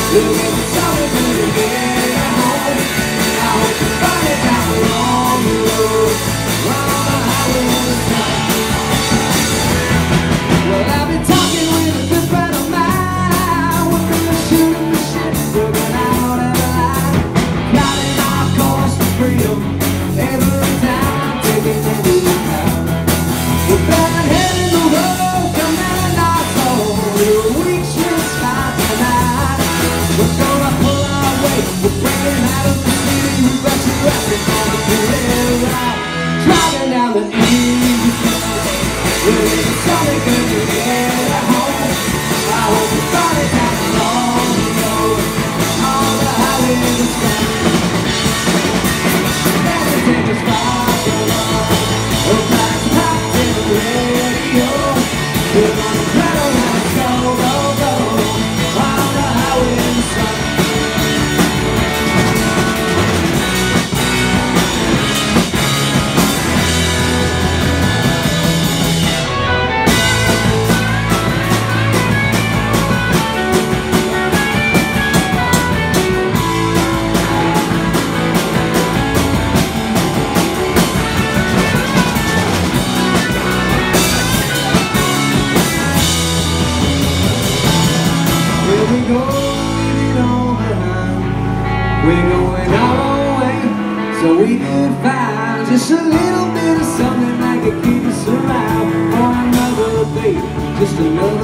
Driving down the east, it's only good to get home. I hope you find it down the long road, on the highway to the sky. Everything is far along, a black hot in the radio. We're gonna pedal and go, go, go, on the highway to the sun. We're going our own way, so we could find just a little bit of something that could keep us around for another day, just another